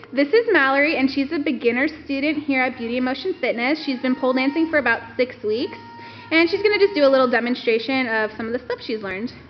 This is Mallory, and she's a beginner student here at Beauty and Motion Fitness. She's been pole dancing for about 6 weeks, and she's going to just do a little demonstration of some of the stuff she's learned.